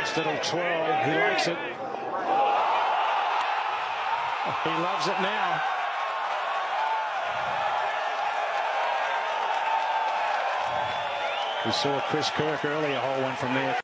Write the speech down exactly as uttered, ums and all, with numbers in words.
Next little twirl, he likes it. He loves it now. We saw Chris Kirk earlier hole one from there.